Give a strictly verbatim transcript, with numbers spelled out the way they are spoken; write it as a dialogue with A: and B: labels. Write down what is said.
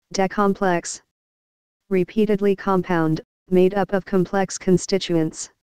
A: Decomplex. Repeatedly compound, made up of complex constituents.